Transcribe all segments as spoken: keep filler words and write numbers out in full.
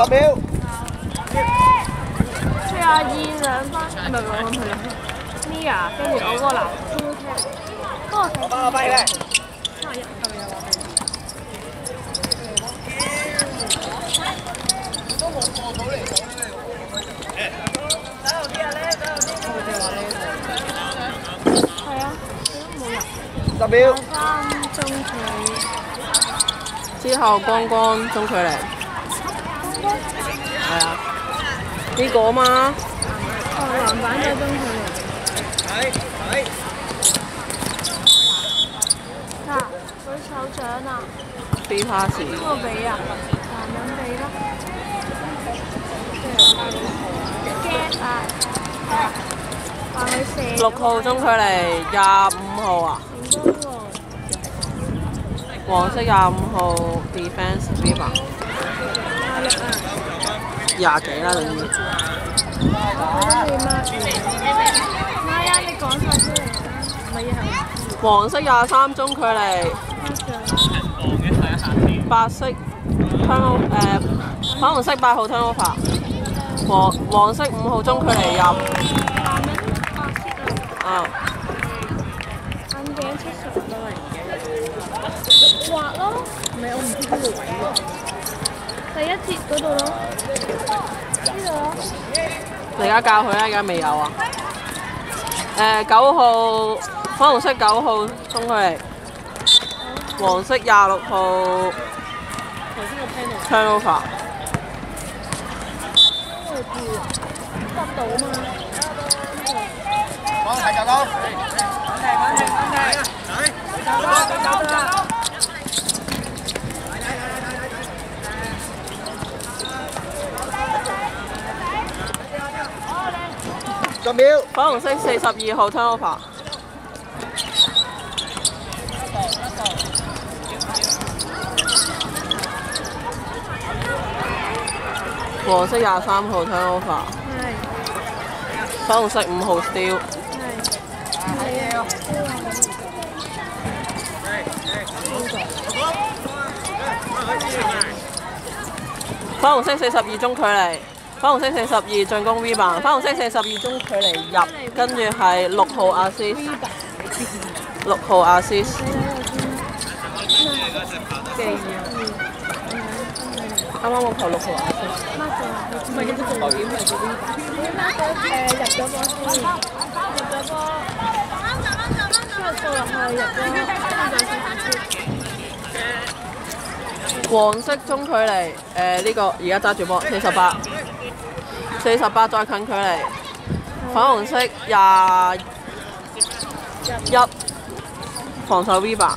十秒。 七廿二兩分，唔係我諗佢兩分。Mia 跟住我嗰個男超踢，不過我幫我揮咧。 三十一係咪有話都冇過到嚟講咧。等後啲啊咧，等後啲。我哋話咧。 係啊，冇人。 十秒。 三中距離。 之後光光中距離。 光光。 係啊。呢個啊嘛。 哦，籃板就中距離。 係係。 嗱，舉手掌啊！ B pass。 邊個俾啊？男人俾啦。get 啊！話佢射。 六號中距離，廿五號啊。 成功喎！ 黃色廿五號 defense rebound。 廿六啊！ 廿幾啦，等於。 我都未抹。媽呀！你講晒出嚟啦！唔係啊！ 黃色廿三中距離。白色 turn 誒粉紅色八號 turnover。黃黃色五號中距離入。 男人白色啊！ 啊。 眼鏡七十啦，畫咯，唔係我唔知邊個位喎。第一節嗰度咯，呢度咯。 你而家教佢啦，而家未有啊。誒九號粉紅色九號中距離。黃色廿六號 turnover。 得到嘛？ 講睇就講。反正反正反正。走啦走啦。十秒。 粉紅色四十二號 turnover。黃色廿三號 turnover。 係。 粉紅色五號 steal。 係。 粉紅色四十二中距離，粉紅色四十二進攻 rebound， 粉紅色四十二中距離入，跟住係六號 assist， 六號 assist。啱啱我球六號 assist。 唔係，佢重點係做呢個。誒入咗波先，入咗波，之後掃落去入咗，跟住先。 黃色中距離，誒呢個而家揸住波，四十八，四十八再近距離，粉紅色廿一，防守 rebound，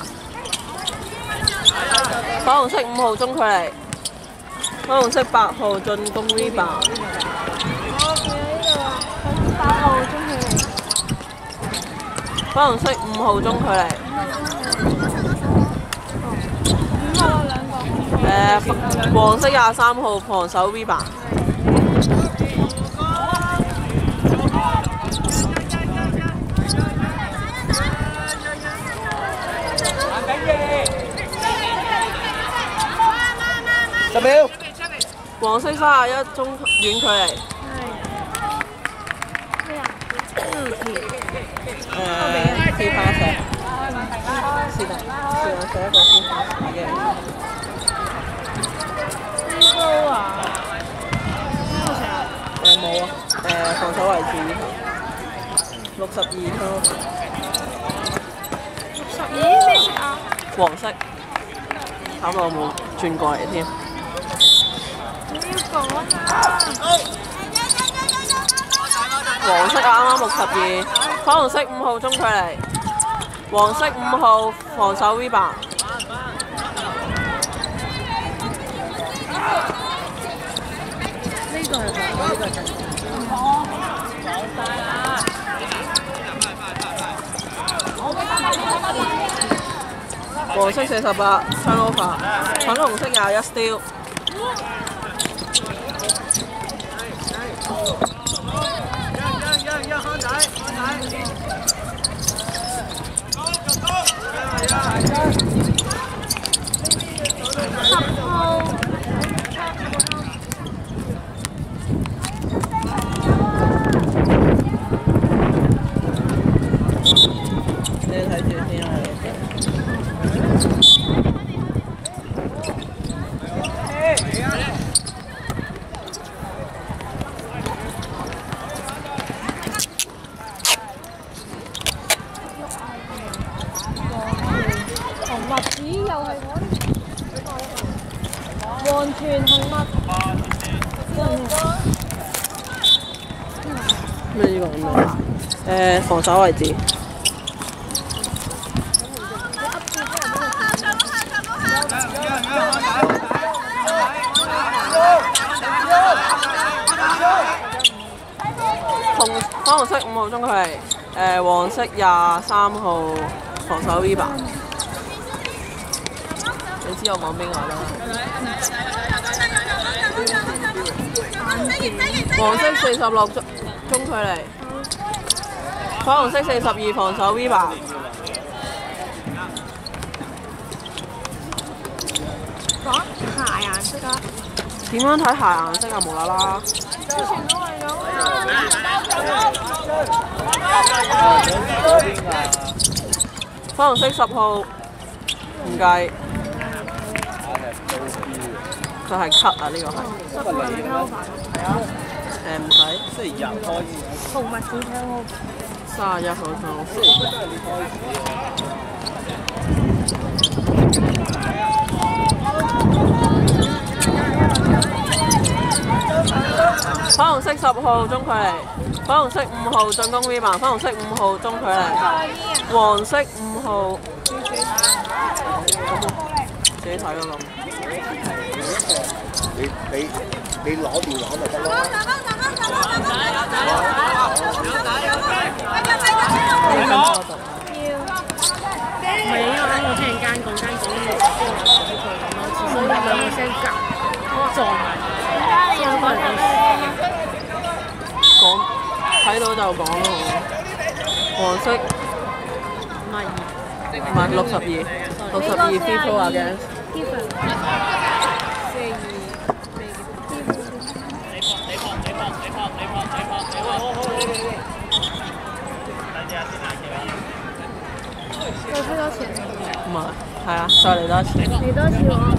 粉紅色五號中距離，粉紅色八號進攻 rebound。 八號中距離， 粉紅色五號中距離。 五號兩個。 誒黃色廿三號防守 rebound。 十秒。 黃色三十一中遠距離。誒四拍射。是但，是但寫一個先嘅。 呢個啊？ 誒冇啊，誒防守位置以後，六十二咯。 六十二咩色啊？ 黃色，慘到我冇轉過嚟添。 你要講啊！ 黃色啱啱六十二，粉紅色五號中距離，黃色五號防守 rebound。 呢個係防守，呢個係進攻。 黃色四十八 turnover， 粉紅色廿一 steal。 十號黃團紅乜？ 咩呢個咁樣？誒防守位置。紅粉紅色五號中距離，誒黃色廿三號防守 V 吧。你知我講邊個啦？黃色四十六中中距離，粉紅色四十二防守 V 吧。 講鞋顏色啊？ 點樣睇鞋顏色啊？無啦啦。 之前都係咁。 粉紅色十號唔計，就係 cut 啊！呢個係。係啊。誒唔使。星期日開始。 紅襪子聽我。 三十一號聽星期日都係你開始啊！ 粉紅色十號中距離，粉紅色五號進攻 V 版，粉紅色五號中距離，黃色五號自己睇咯咁。 你你你攞電話咪得咯。 唔係因為啱我聽間講間講呢個先有講佢咁多次，所以兩個聲夾撞埋。點解你有講講睇到就講咯。黃色唔係唔係六十二，六十二 people 啊嘅。 再飛多次。 唔係，係啊，再嚟多一次。 嚟多次我。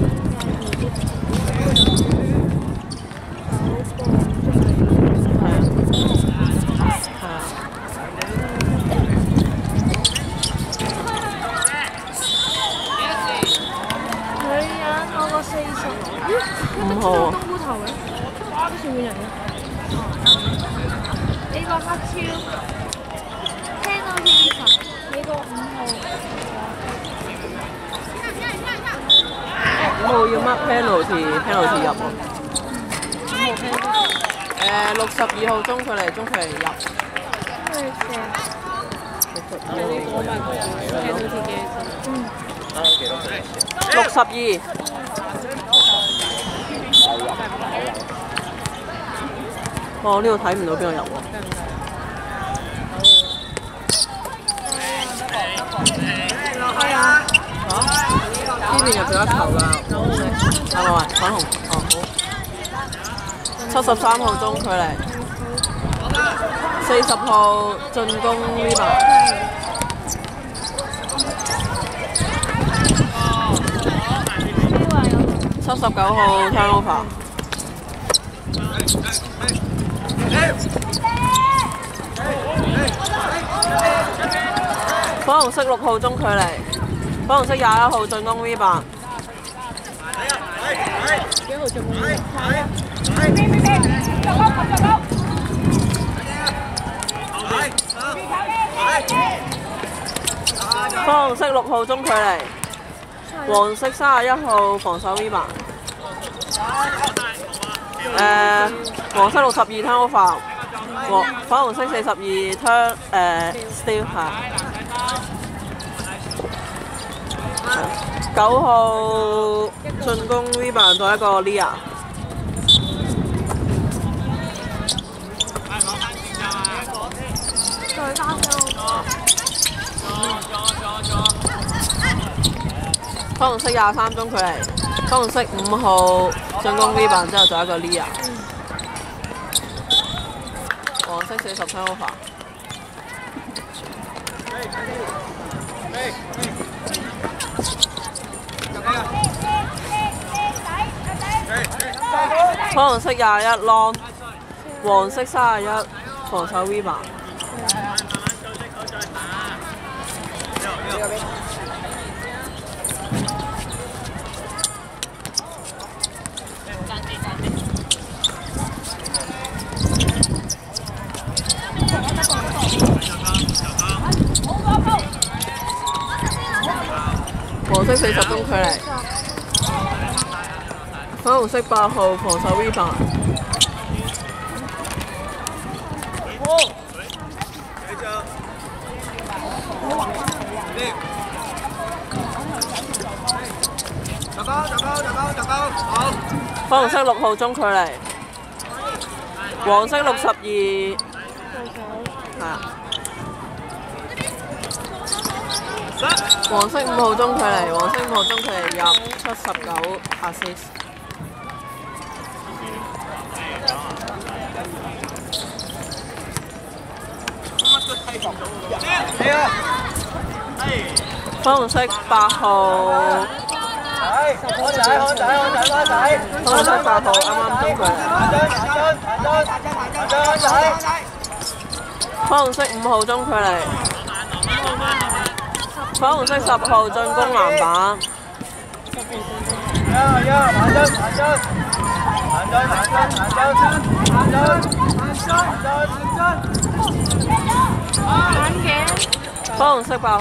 五號啊！ 冬菇頭嘅，啲前面人嘅。呢個黑超，聽到二十，呢個五號。 五號要 mark penalty，penalty 入喎。 五號 penalty。 誒六十二號中距離，中距離入。 佢射。 你呢個咪 penalty 嘅。嗯。 六十二。哦，呢度睇唔到邊個入喎。 係啊。 嚇？呢邊入咗一球㗎。係咪？粉紅。哦，好。七十三號中距離。四十號進攻 V 吧。七十九號 turnover。粉紅色六號中距離，粉紅色廿一號進攻 V 版。 幾號進攻 V 版？ 粉紅色六號中距離，黃色三十一號防守 V 版。誒，黃色六十二 turnover。黃粉紅色四十二 turn 誒 steal 係。九號進攻 V 版到一個 Lia。 再加上。 粉紅色廿三中距離，粉紅色五號進攻 V 版之後就一個 Lia。黃色四十 turnover。粉紅色廿一 long， 黃色三十一防守 V 版。 離。粉紅色八號防守 V 八。 打包打包打包打包好。 粉紅色六號中距離。黃色六十二。係啊。黃色五號中距離，黃色五號中距離入七十九 assist。粉紅色八號。 看仔看仔看仔翻仔。 粉紅色八號啱啱中距離。粉紅色五號中距離。粉紅色十號進攻籃板。 呀呀，慢進慢進，慢進慢進慢進慢進慢進。 粉紅色八號。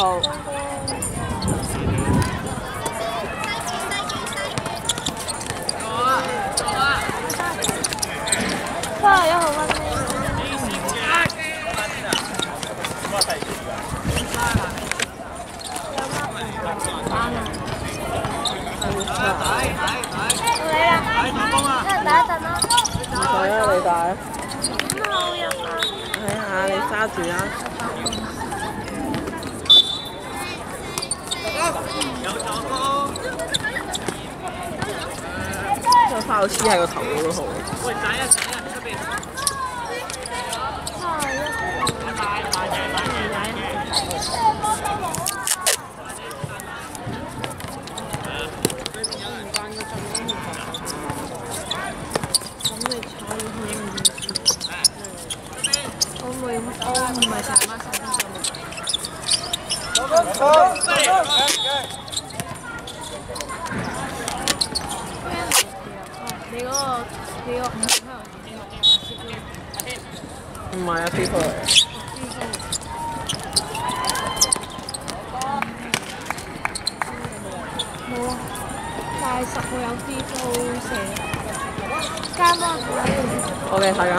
三十一號分。打一陣啦。 唔使啦，你打。 五號入啊！ 睇下你揸住啦。個花好黐喺個頭度都好。喂，仔啊仔啊，出邊。 我唔係成班成班你嗰個你個五十香唔係啊 ，people 嚟。 冇啊，但係十號有 people 射。加幫我。 OK，睇緊。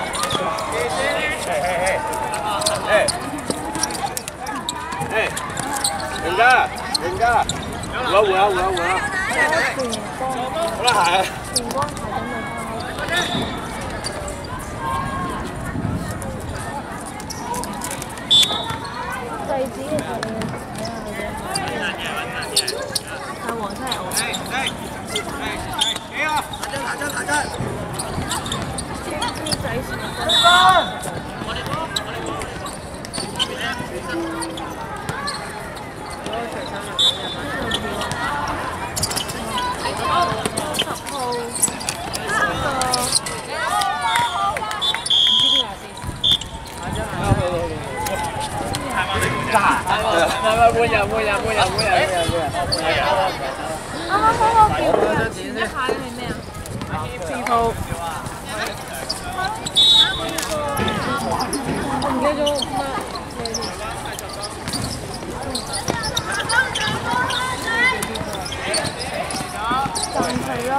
哎，哎，人家人家，五啊五啊五啊五啊，好啦係。 前光排緊嚟制止嘅時候你睇下佢啫。係黃色係我。 哎哎哎哎，幾啊？打針打針打針。 啲仔先。 唔係唔係，換人換人換人換人換人換人。 啱啱嗰個叫前一排係咩啊？ 字套。 我唔記得咗乜嘢。但係咯。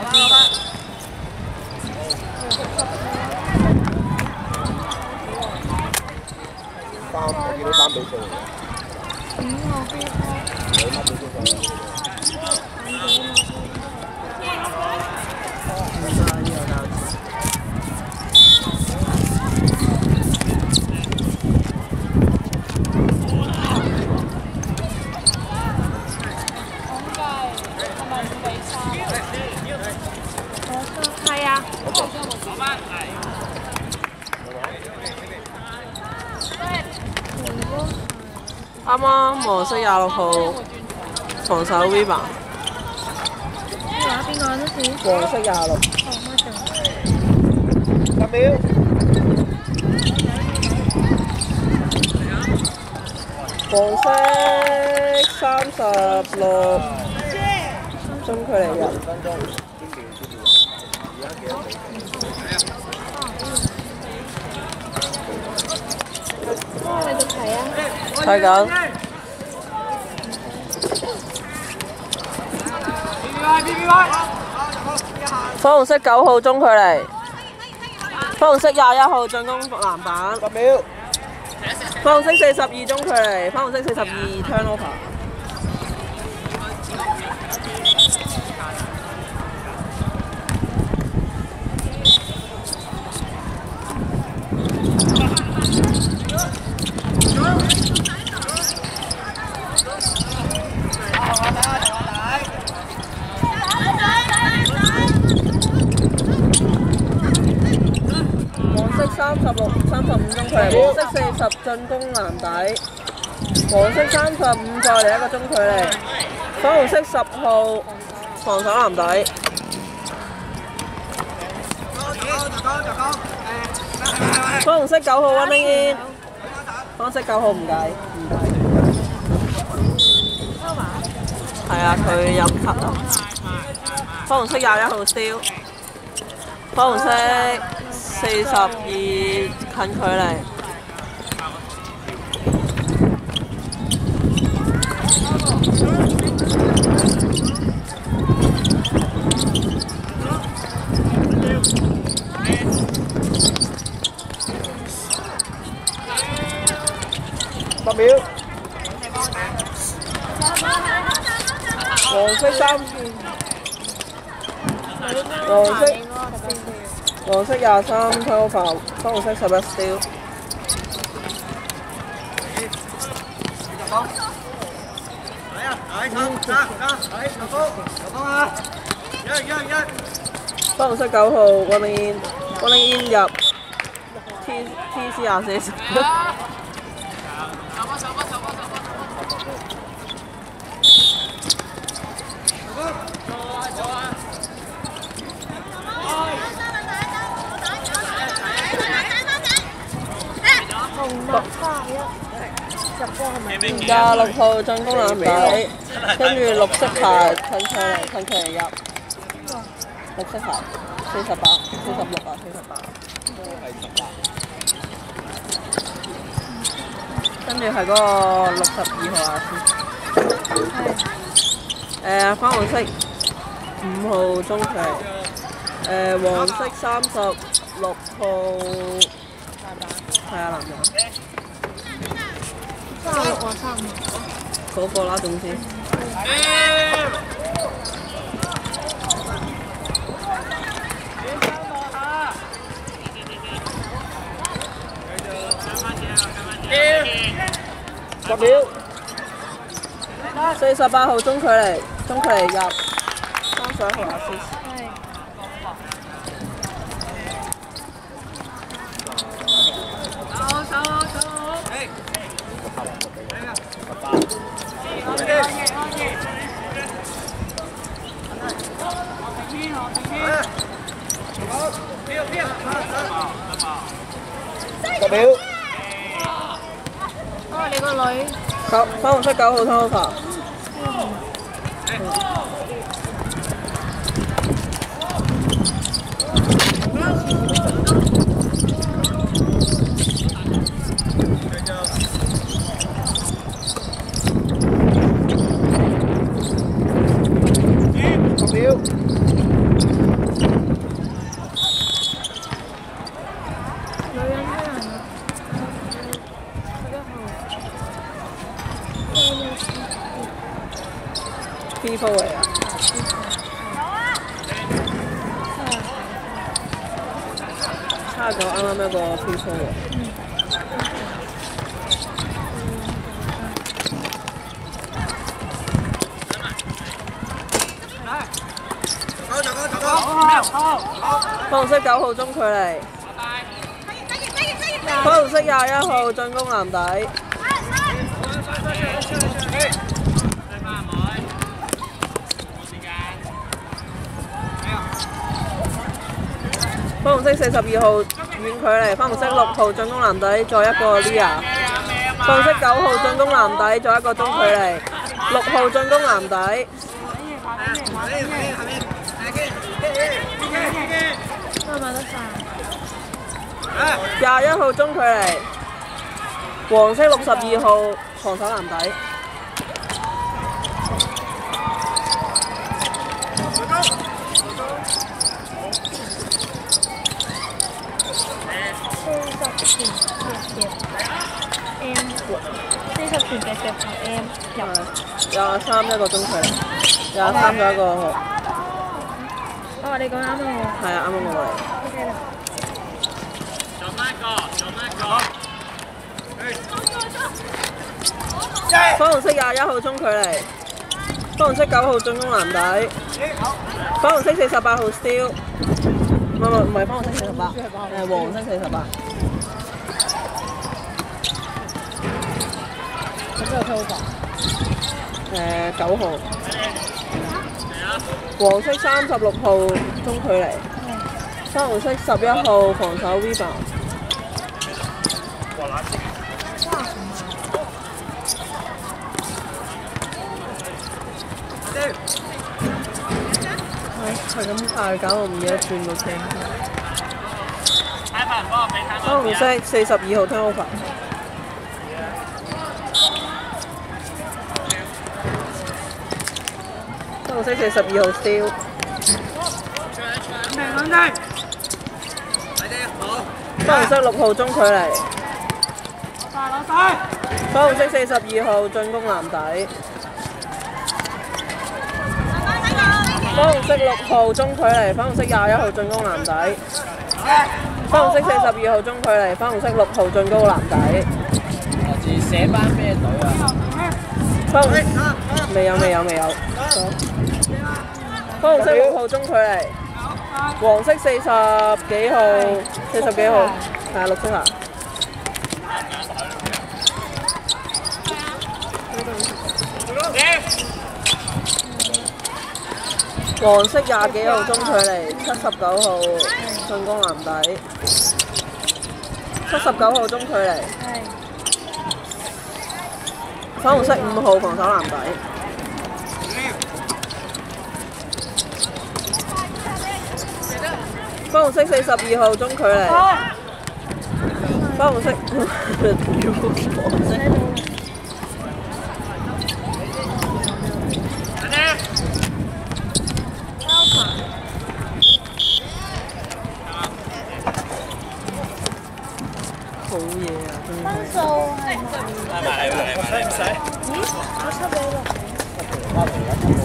三，我見到三比四嚟嘅。 五個飛波。 冇乜比四咗。 係啊。 啱啱黃色廿六號防守 V 吧。 邊個啊？邊個啊？都算。 黃色廿六。 哦，乜仲？ 十秒。 黃色三十六，中距離入。 幫我繼續睇啊！ 睇緊。 粉紅色九號中距離，粉紅色廿一號進攻籃板。十秒。粉紅色四十二中距離，粉紅色四十二 turnover。三十六、三十五中距離，黃色四十進攻籃底，黃色三十五再嚟一個中距離，粉紅色十號防守籃底，粉紅色九號 running in， 粉紅色九號唔計，唔計。係啊，佢飲咳啊。粉紅色廿一號 steal， 粉紅色。四十二近距離，十秒。黃色三，黃色。黃色廿三 turnover， 粉紅色十一 steal。 嚟啊！嚟搶搶搶！嚟入攻入攻啊！一一一。 粉紅色九號 running in，running in 入 T T C 廿四。廿六號進攻籃底，跟住綠色鞋近距離近距離入，綠色鞋四十八、四十六啊，四十八。跟住係嗰個六十二號啊先。誒粉紅色五號中距離，誒黃色三十六號。係啊，男人。三十六啊，三十六。嗰個啦，總之。十秒。四十八號中距離，中距離入。三十一號 assist。十秒。 哦，你個女。 九粉紅色九號 turnover。十秒。P 鋪嚟啊！差咗啱啱一個 P 鋪喎。粉紅色九號中距離，粉紅色廿一號進攻籃底。粉紅色四十二號遠距離，粉紅色六號進攻籃底，再一個 Lia。粉紅色九號進攻籃底，再一個中距離，六號進攻籃底。廿一號中距離，黃色六十二號防守籃底。 傳夾夾 M， 四十傳夾夾頭 M 入。 廿三一個中距離，廿三咗一個。 哦，你講啱啦喎。 係啊，啱啱我嚟。 OK 啦。 做乜個？做乜個？ 粉紅色廿一號中距離，粉紅色九號進攻籃底，粉紅色四十八號 steal， 唔係唔係粉紅色四十八，誒黃色四十八。 咁就偷吧。 誒九號，黃色三十六號中距離，粉紅色十一號防守 rebound。係咁嗌，搞到唔記得轉個 cam。粉紅色四十二號 turnover。粉紅色四十二號 steal。粉紅色六號中距離。粉紅色四十二號進攻籃底。粉紅色六號中距離，粉紅色廿一號進攻籃底。粉紅色四十二號中距離，粉紅色六號進攻籃底。 來自社班咩隊啊？ 粉紅色未有未有未有。粉紅色六號中距離，黃色四十幾號，四十幾號，係啊，綠色鞋。黃色廿幾號中距離，七十九號進攻籃底，七十九號中距離，粉紅色五號防守籃底，粉紅色四十二號中距離，粉紅色黃色。好嘢啊！ 分數係係咪係咪係咪？唔使。 咦？我出俾你。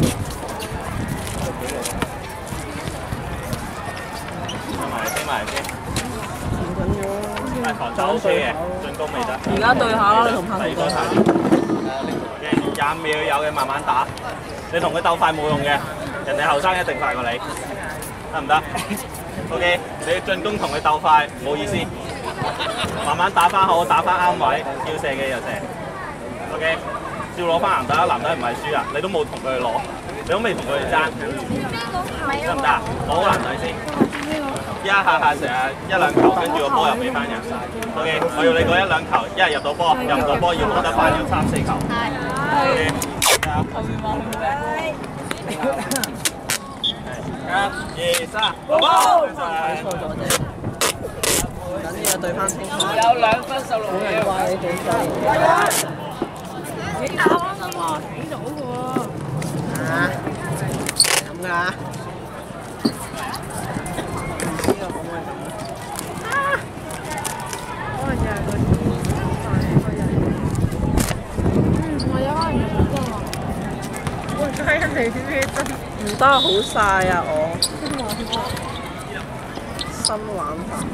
聽埋聽埋先。 唔緊要啊。 係防守 O K 嘅，進攻未得。 而家對下啦，你同拍對下。 廿秒有嘅，慢慢打。你同佢鬥快冇用嘅，人哋後生一定快過你，得唔得 ？O K， 你進攻同佢鬥快冇意思。慢慢打翻好，打翻啱位，要射嘅就射。O K， 照攞翻籃底，籃底唔係輸啊！你都冇同佢攞，你都未同佢爭，得唔得啊？攞好籃底先。一下下成日一兩球，跟住個波又俾翻人。O K， 我要你嗰一兩球，一係入到波，入唔到波要攞得翻，要三四球。O K， 後面望唔到。一、二、三，好波！ 睇錯咗啫。緊要對翻清楚。 有兩分十六秒。 話你幾歲？ 你打啱啦喎，睇到嘅喎。 啊？咁㗎？唔知啊，可唔可以咁啊？ 可能就係嗰啲快嘅人。嗯，我有可能係嗰個。我睇人哋啲咩真。 唔得，好曬啊！我新玩法。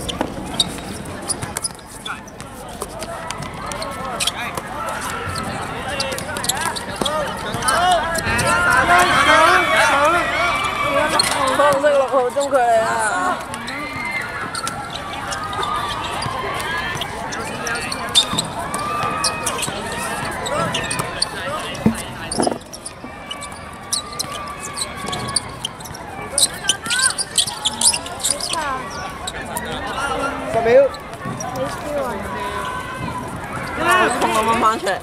粉紅色六號中距離啊！十秒。 你輸啊！ 我掹翻出嚟。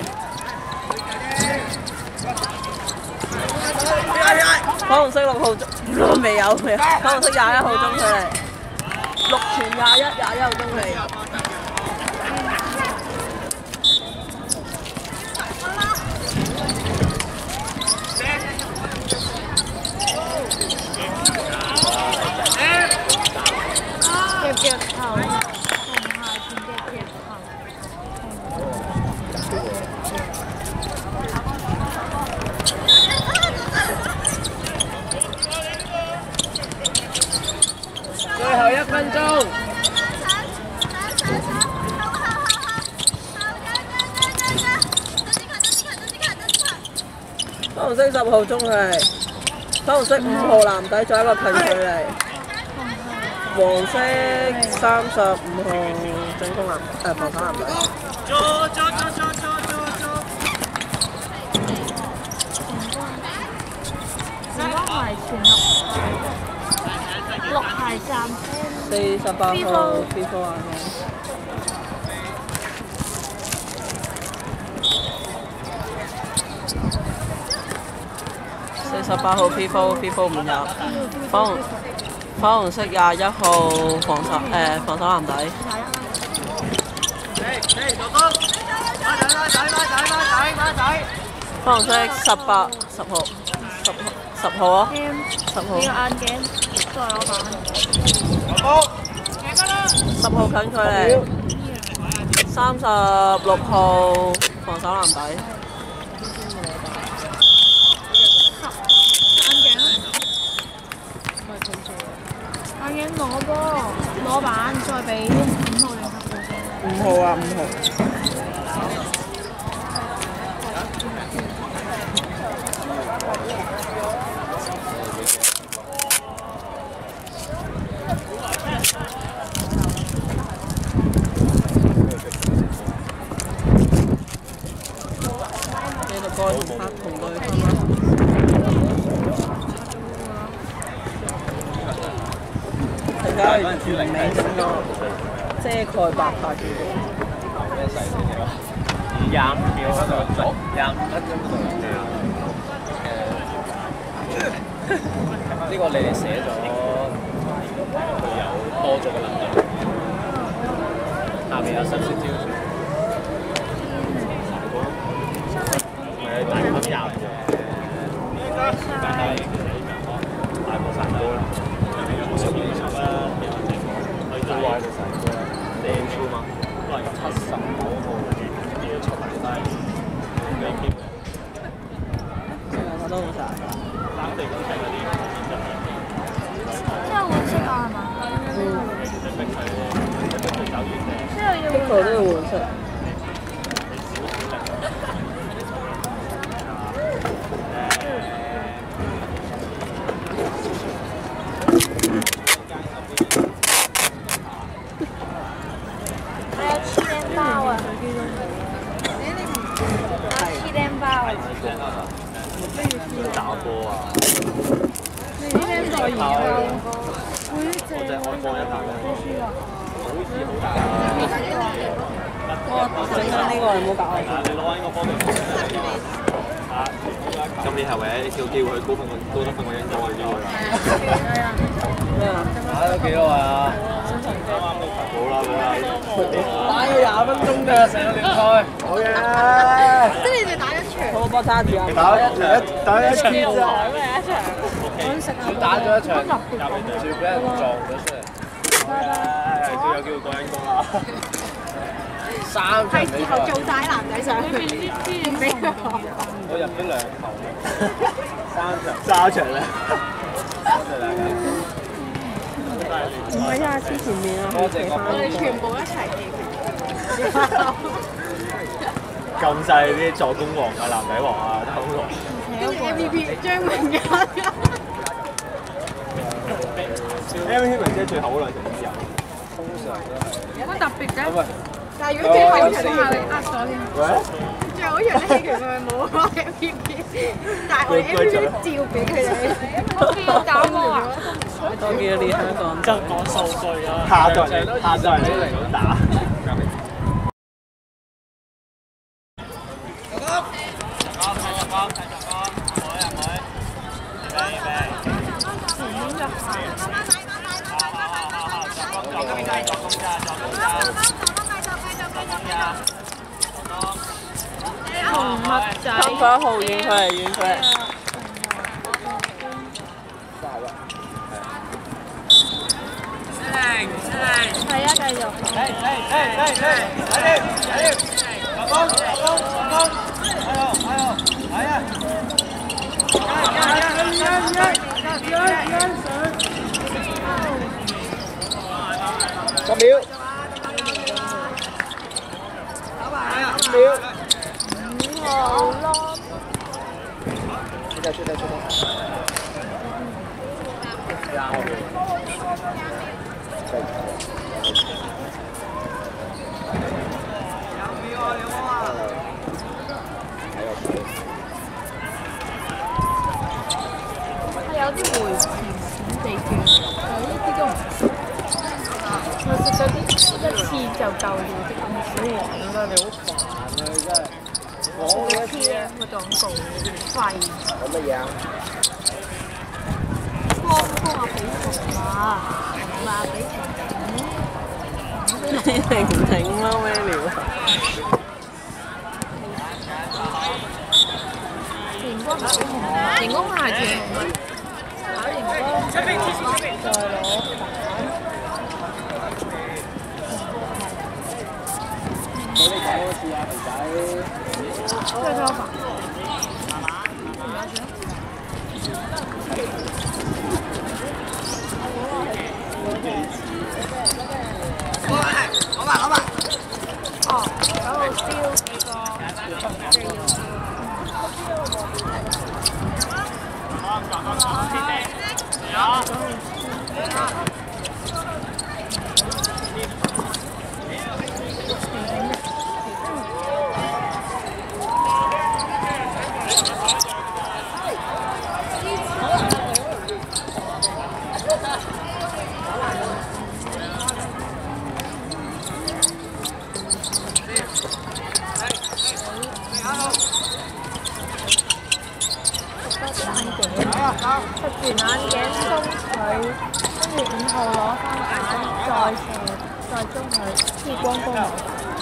粉紅色六號中，未有未有。粉紅色廿一號中距離，六傳廿一，廿一號中距離。 夾夾頭同埋傳夾一分鐘。粉紅色十號中距離，粉紅色五號男底再一個近距離，黃色三十五號進攻男誒防守男底。做做做做做做做。 如果唔係全六六排站四十八號 B 科眼鏡。四十八號 P 科 P 科唔入，粉紅粉紅色廿一號防守誒防守籃底。粉紅色十八十號十十號啊，十號。 呢個眼鏡再攞版。 十號近距離，三十六號防守籃底。 眼鏡攞波攞板，再俾五號定十號？ 五號啊，五號。繼續過同拍同對分啦。大家係完美整個遮蓋白髮嘅。 廿五秒嗰度，好廿五分鐘度。誒，呢個你哋寫咗，佢有多咗嘅能力。下面有 substitution。誒，大分廿嘅。但係大波散波啦。十二十啦，去最壞嘅時候，你超嘛？都係七十九號嘅出嚟低，幾堅嘅。成日我都好晒。冷地嗰啲嗰啲變咗面面。 即係換色啊，係嘛？ 嗯。 即係要呢個都要換色。 打波啊！ 你呢邊代言啊？會借我只開波一拍嘅，好似好大。 我整緊呢個，你唔好搞我。 你攞緊個波嚟。啊！今年係唯一有機會去高分高得分我應該去咗㗎。 係啊。 咩啊？ 打咗幾耐啊？好啦好啦， 打咗廿分鐘㗎，成個聯賽。好嘢！ 即係你哋打一場。 好波揸住啊！ 打一打一場咩一場？我食啊！ 打咗一場，仲要俾人撞咗出嚟。誒，仲有機會過英國啦！三場比賽。係時候做晒男仔相。我入咗兩球。三場。三場咧。多謝大家。 唔係啊，黐前面啊， 多謝各位。 我哋全部一齊嚟。 撳晒啲助攻王啊、男仔王啊、偷王。 跟住 M V P 張明嘉。 M V P 明姐最後嗰兩場先有。通常都係。 有乜特別嘅？但係如果最後一場下你呃咗添。喂？最後一場呢場佢咪冇攞 M V P， 但係我哋 M V P 照俾佢哋。打波啊！ 多幾年香港真講數據啊！ 下隊下隊你嚟咁打。 紅襪仔。 三分一號遠距離遠距離。 係啊，繼續。 嚟嚟嚟嚟嚟，快啲快啲，入攻入攻入攻，係啊係啊係啊！一一一一一一一一十秒。五秒。 五號咯。 出得出得出得。 係有啲回甜甜地嘅，有呢啲都唔食。我食咗啲一次就夠了，啲咁少黃啦，你好煩啊！真係。我嘅 P M 嘅廣告廢。 有乜嘢啊？ 幫幫我俾紅啊！話俾婷婷。 婷婷咯咩料？ 熒光係紅啊！熒光係甜紅啊！打熒光再攞俾你講試下肥仔。 再拖飯。 攞埋攞埋。 哦，嗰個燒幾個即係食完眼鏡鬆佢，跟住五號攞翻揀，再射，再中佢，黐光光嚟。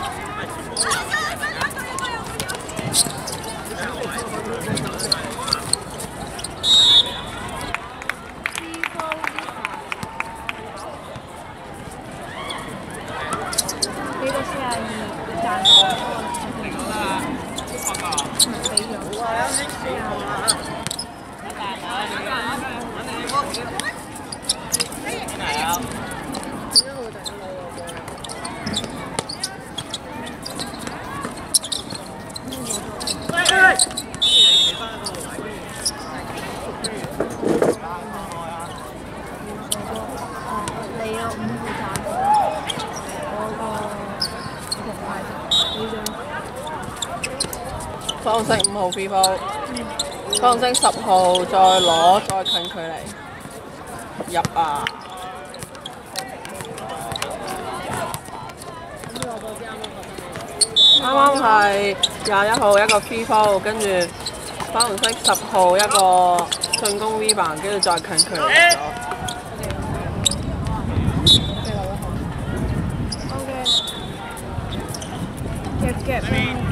呢個四廿二賺咗，俾咗。你有五號賺咗，我個同埋呢張。 方式五號 free ball，方式十號再攞再近距離入啊！啱啱係廿一號一個 free ball，跟住粉紅色十號一個進攻 V 棒，跟住再近距離咗。 O.K. 夾夾。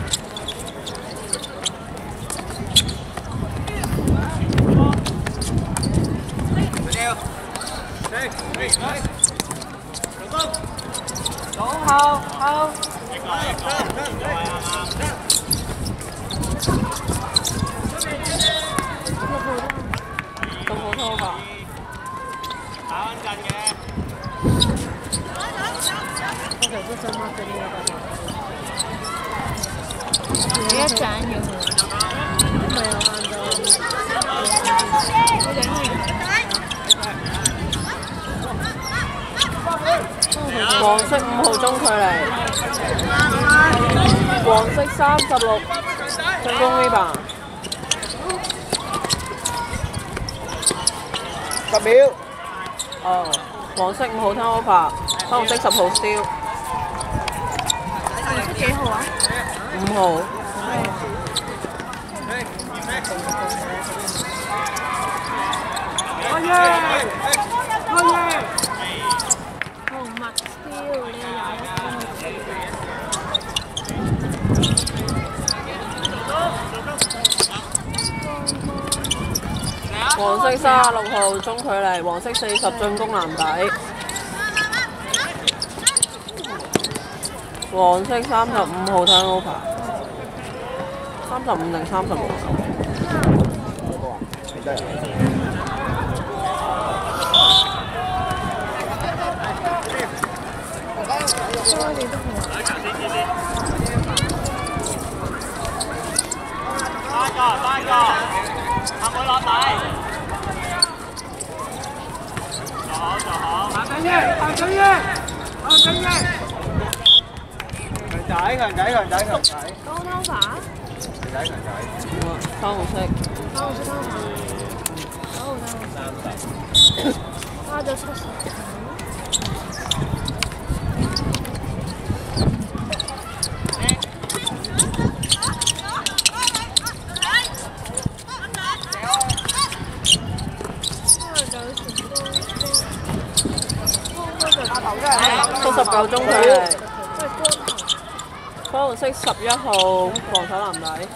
好好。 六號拖吧。 打穩陣嘅。 我就不想抹嗰啲嘢。你一陣要唔係我晏到。 黃色五號中距離，黃色三十六進攻 V 棒， 十秒。 哦，黃色五號 turnover，粉紅色十號燒， 黃色幾號啊？ 五號。 開耶！開耶！紅麥燒呢廿一分。 黃色三十六號中距離，黃色四十進攻籃底，黃色三十五號 turnover， 三十五定三十六？ 多幾多號啊？ 三個，三個，阿妹落底，做好做好，行緊嘅，行緊嘅，行緊嘅，強仔強仔強仔強仔， 高湯飯， 強仔強仔， 粉紅色， 粉紅色湯飯，九號湯飯，加咗七十。 七十九中距離，粉紅色十一號防守籃底。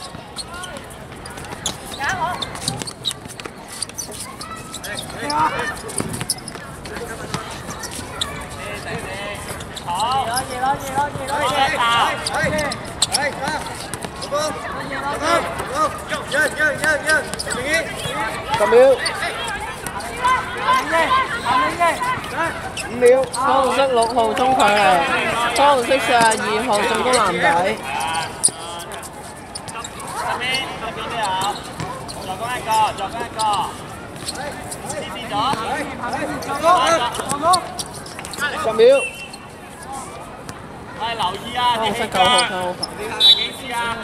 好，攞住攞住攞住攞住一打，係係得，好波，好，一一一一，明顯， 十秒， 下面嘅， 五秒， 粉紅色六號中距離，粉紅色四十二號進攻籃底。 下面下面都有，助攻一個，助攻一個，支持咗，助攻， 十秒， 係留意啊， 粉紅色九號三號防。 你睇第幾次啊？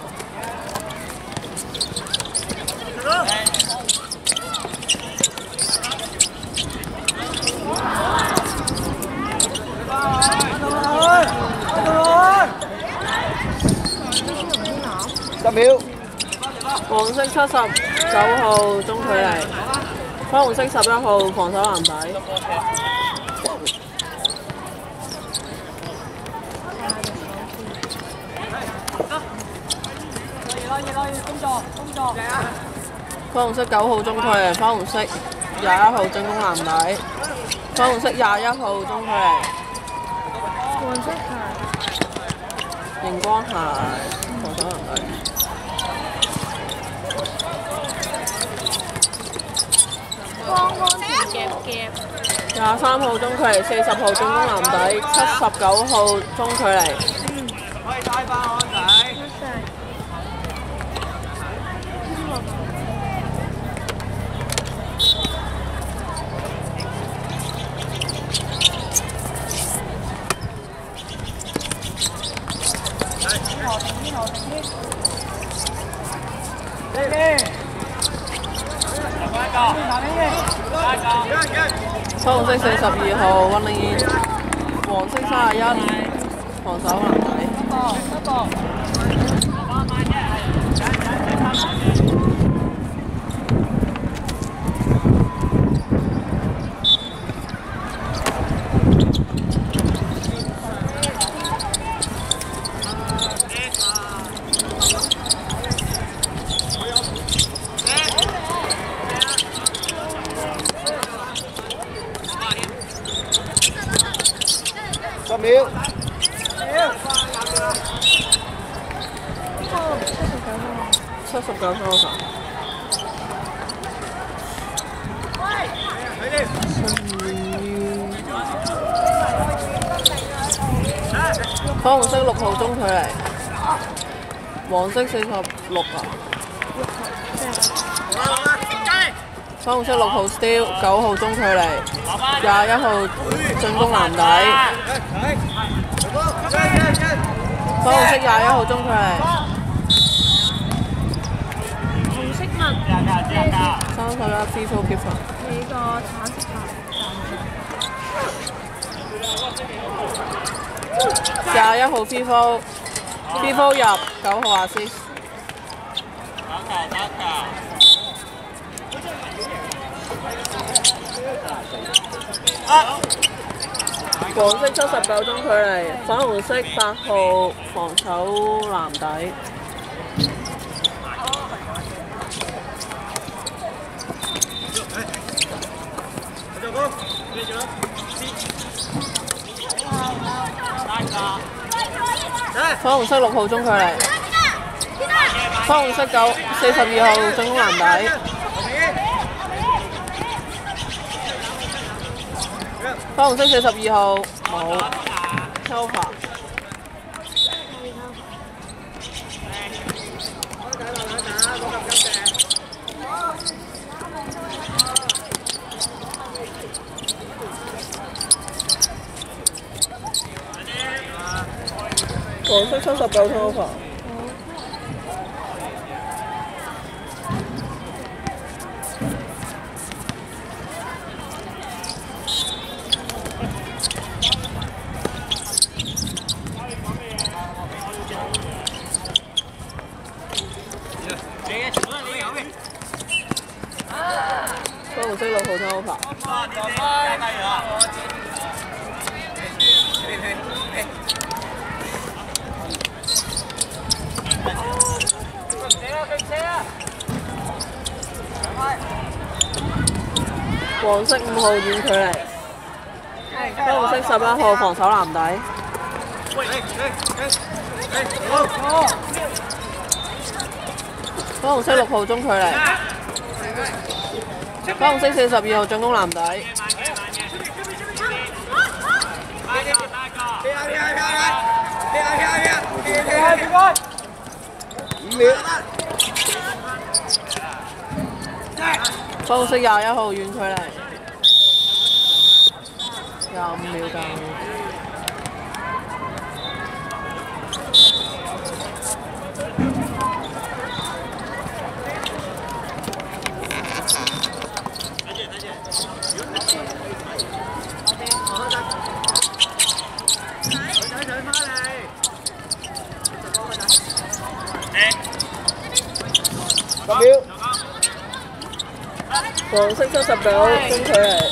十秒， 黃色七十九號中距離，粉紅色十一號防守籃底。粉紅色九號中距離，粉紅色廿一號進攻籃底，粉紅色廿一號中距離， 黃色鞋， 熒光鞋防守籃底。 光光條夾夾， 廿三號中距離，四十號進攻籃底，七十九號中距離。 可以帶翻安仔。 粉紅色四十二號溫麗燕，黃色三十一防守籃底。 十秒， 七十九分球。粉紅色六號中距離，黃色四十六啊。粉紅色六號 steal， 九號中距離，廿一號進攻籃底。粉紅色廿一號中距離。 紅色襪， 三十一 free throw keeper。 你個橙色鞋， 廿一號 free throw，free throw 入，九號 assist。黃色七十九中距離，粉紅色八號防守籃底。粉紅色六號中距離，粉紅色九四十二號進攻籃底。粉紅色四十二號冇， 抽法。黃色七十九抽法。粉紅色六號抽法。黃色五號遠距離，粉紅色十一號防守籃底。粉紅色六號中距離，粉紅色四十二號進攻籃底。 五秒。 粉紅色廿一號遠距離，廿五秒夠。 十秒。 黃色七十九中距離。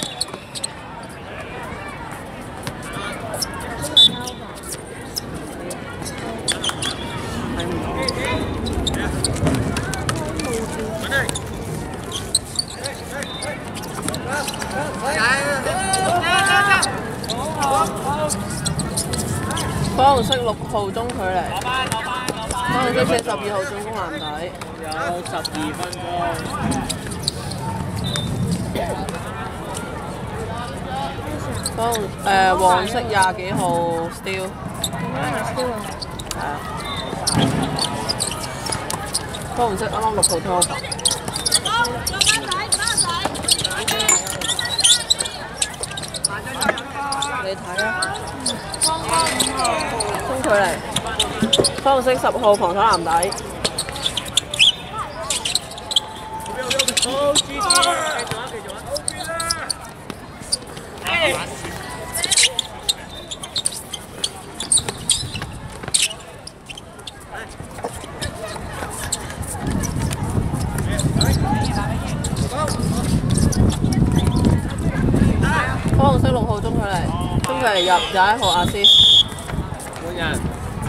粉紅色六號中距離，粉紅色四十二號進攻籃底， 有十二分鐘。 粉紅誒黃色廿幾號 steal， 係啊，粉紅色啱啱六號拖法。你睇啊！中距離，粉紅色十號防守籃底。粉紅色六號中距離，中距離入廿一號 assist。 換人。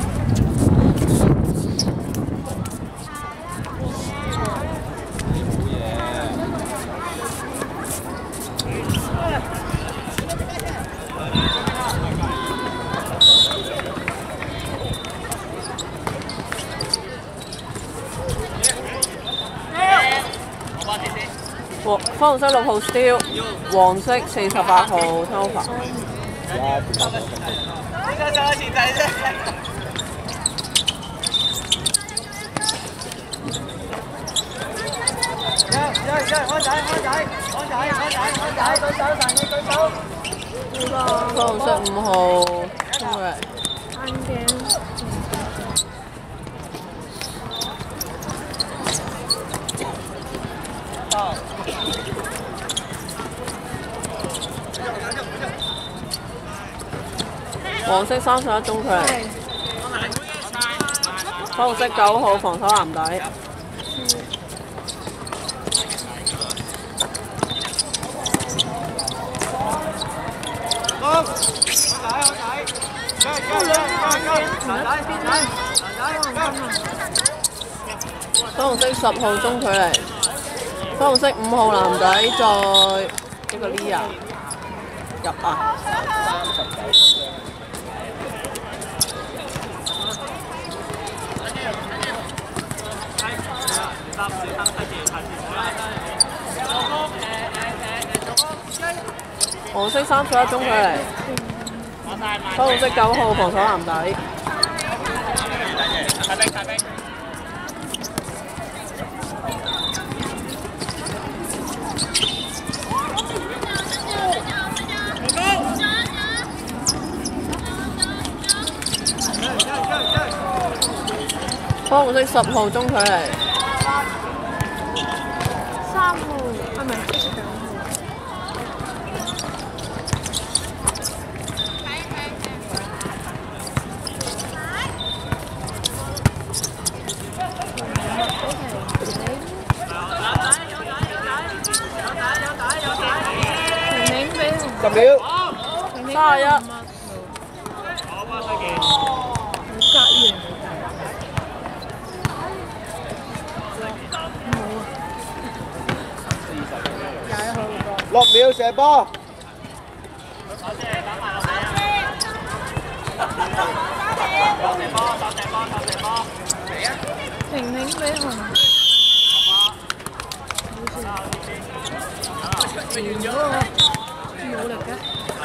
粉紅色六號 steal， 黃色四十八號偷法。 應該再一次仔啫。開仔開仔開仔開仔開仔舉手神你舉手。 粉紅色五號中距離。 眼鏡。 黃色三十一中距離，粉紅色九號防守籃底，粉紅色十號中距離，粉紅色五號籃底再一個 Lia 入啊！黃色三十一中距離， 粉紅色九號防守籃底。 太冰太冰。 粉紅色十號中距離。 三號係咪即係九號？ 十秒。 三十一。 隔遠。 六秒射波。 婷婷俾紅。完咗啊！冇力嘅。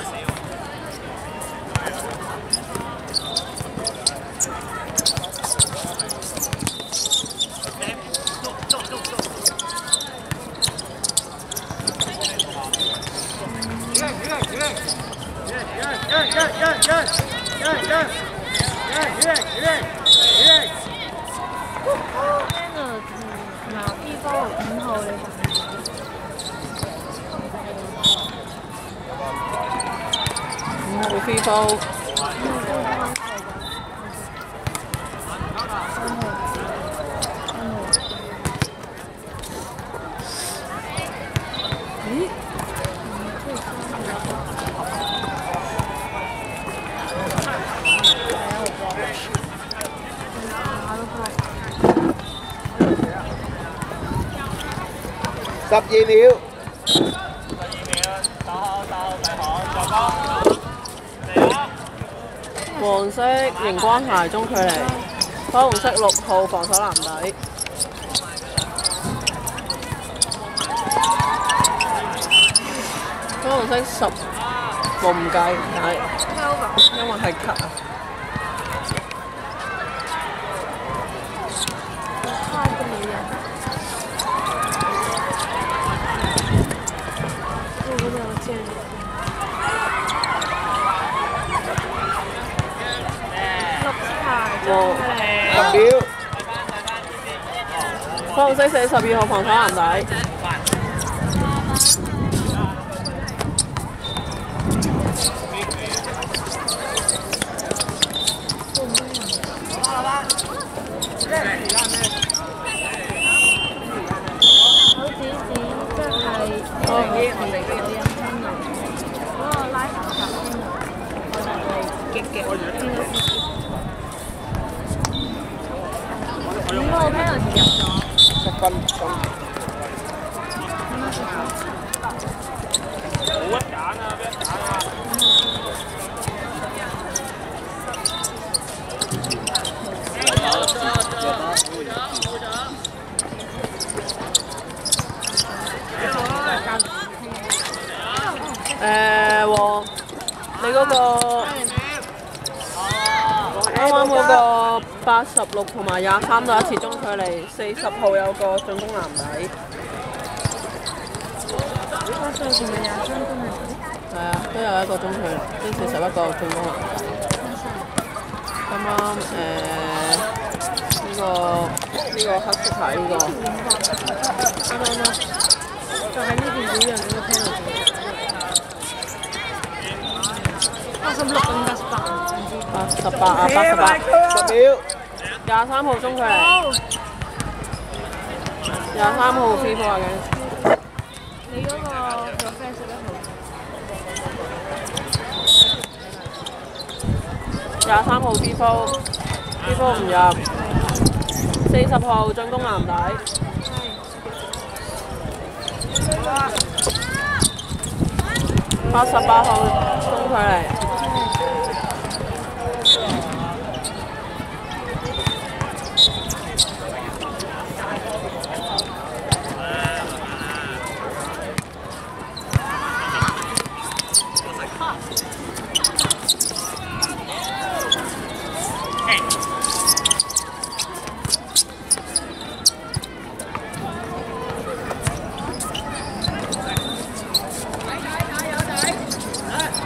嗱 B 波五號你五號 free ball。 咦？ 十二秒。 黃色熒光鞋中距離，粉紅色六號防守籃底。粉紅色十我唔計，但係因為係 cut 啊。 差個女人。我不了解。 十秒。 粉紅色四十二號防守籃底。 好似似即係我哋我哋有人聽到嗰個拉頭髮聽到，我就係極極聽到。點解我 penalty 入咗？ 十分鐘。 冇得揀啊！俾人揀啊！ 誒黃，你嗰個啱啱嗰個八十六同埋廿三都一次中距離，四十號有個進攻籃底。 八十同埋廿三都係。 係啊，都有一個中距離，跟四十一個進攻籃底。啱啱誒呢個呢個黑色牌呢個。 啱啱啱，就喺呢邊表揚嗰個 penalty。八十六定八十八？唔知。 八十八啊，八十八。 十秒。 廿三號中距離。廿三號 free ball 啊， 你嗰個 profile 十一號。 廿三號 free ball，free ball 唔入。四十號進攻籃底。八十八號中距離。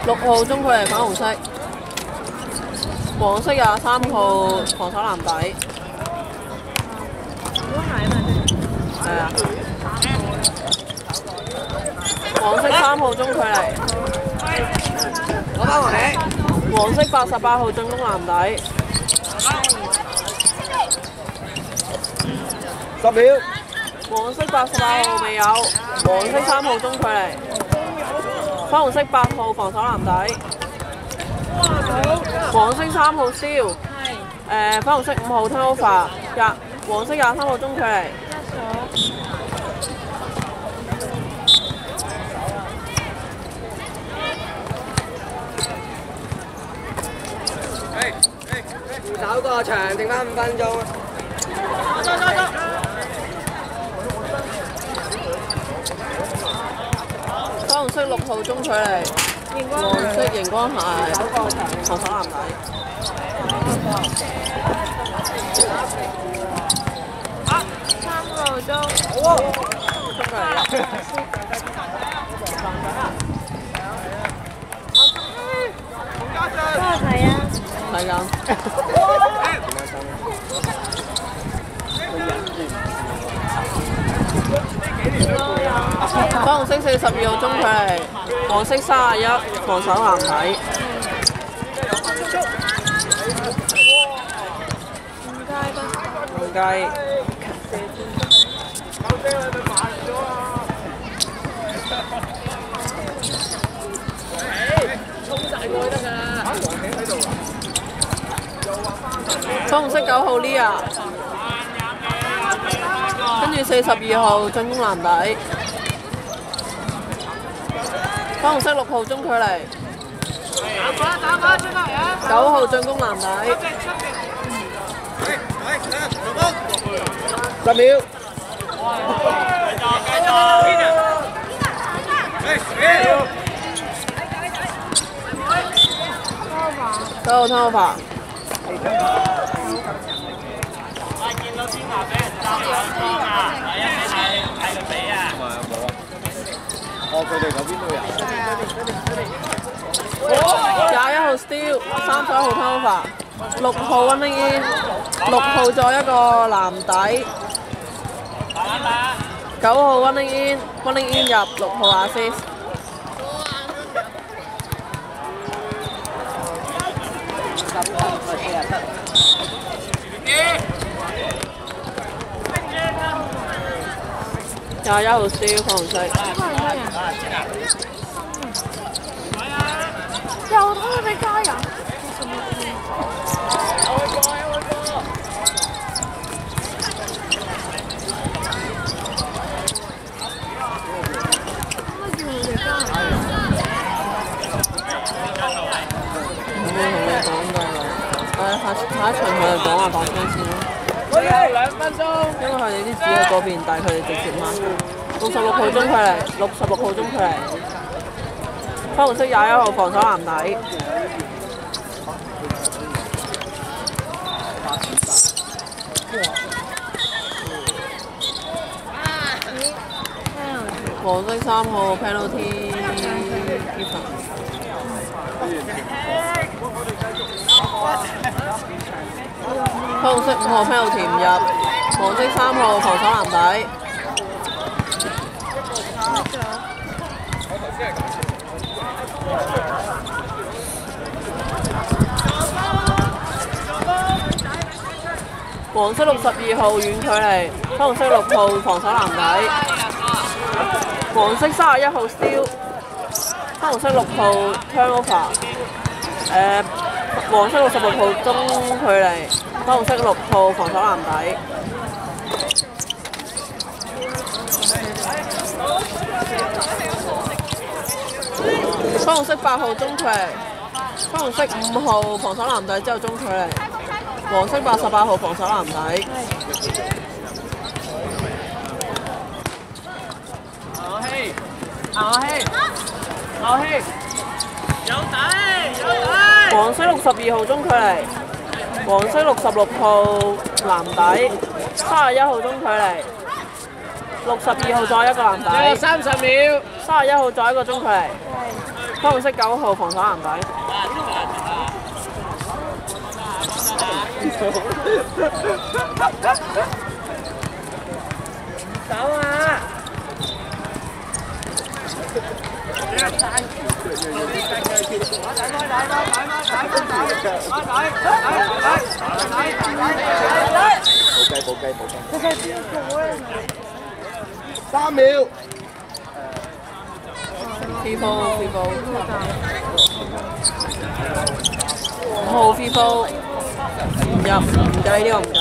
六號中距離粉紅色，黃色廿三號防守籃底。係啊。黃色三號中距離。 攞翻我哋。 黃色八十八號進攻籃底。 十秒。 黃色八十八號未有，黃色三號中距離。粉紅色八號防守籃底。黃色三號燒。誒、呃，粉紅色五號 turnover， 廿黃色廿三號中距離。 手個場，剩翻五分鐘。走走走走。 粉紅色六號中距離，黃色熒光鞋，防守籃底。 三個鐘。 好啊！中距離。 幫我睇啊！ 睇緊。粉紅色四十二號中距離，黃色三十一防守籃底。 唔計吧。 唔計。粉紅色九號 Lia， 跟住四十二號進攻籃底。粉紅色六號中距離，九號進攻籃底。 十秒。 九號 turnover。 見到先話俾人揸兩邊啊！係啊，係係佢俾啊！ 冇啊冇啊！哦，佢哋嗰邊都有。 廿一號 Steal， 三十一號 turnover， 六號 running in， 六號再一個籃底，九號 running in，running in 入，六號 assist。廿一號 Steal 粉紅色。 又拖佢俾加人。 下下一場佢哋講話講聲先咯。 兩分鐘。 因為佢哋啲紙喺嗰邊，但係佢哋直接掹。六十六號中距離，六十六號中距離。粉紅色廿一號防守籃底。黃色三號 penalty given。粉紅色五號 penalty 唔入，黃色三號防守籃底。黃色六十二號遠距離，粉紅色六號防守籃底。黃色三十一號 steal， 粉紅色六號 turnover。誒，黃色六十六號中距離，粉紅色六號防守籃底。粉紅色八號中距離，粉紅色五號防守籃底之後中距離，黃色八十八號防守籃底。 牛氣，牛氣，牛氣，有底，有底。 黃色六十二號中距離，黃色六十六號籃底，三十一號中距離，六十二號再一個籃底， 三十秒， 三十一號再一個中距離。 粉紅色九號防守籃底。 走啊！ 三秒。 free ball free ball。五號 free ball 唔入，唔計呢個唔計。